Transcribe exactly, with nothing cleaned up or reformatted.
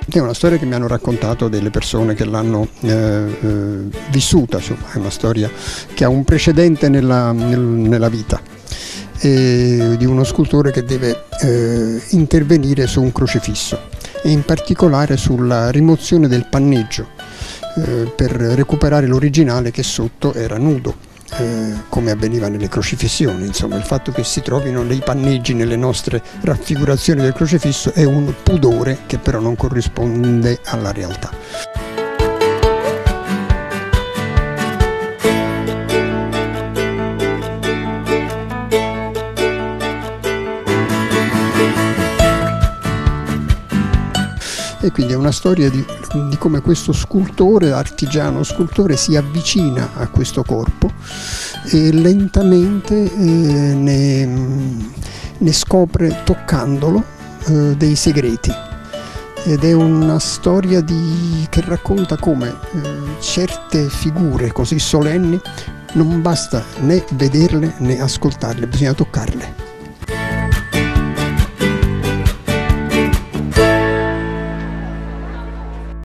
È una storia che mi hanno raccontato delle persone che l'hanno eh, eh, vissuta, insomma, è una storia che ha un precedente nella, nel, nella vita, e di uno scultore che deve eh, intervenire su un crocifisso e in particolare sulla rimozione del panneggio eh, per recuperare l'originale che sotto era nudo. Eh, come avveniva nelle crocifissioni, insomma, il fatto che si trovino dei panneggi nelle nostre raffigurazioni del crocifisso è un pudore che però non corrisponde alla realtà. E quindi è una storia di, di come questo scultore, artigiano scultore, si avvicina a questo corpo e lentamente eh, ne, ne scopre, toccandolo, eh, dei segreti. Ed è una storia di, che racconta come eh, certe figure così solenni non basta né vederle né ascoltarle, bisogna toccarle.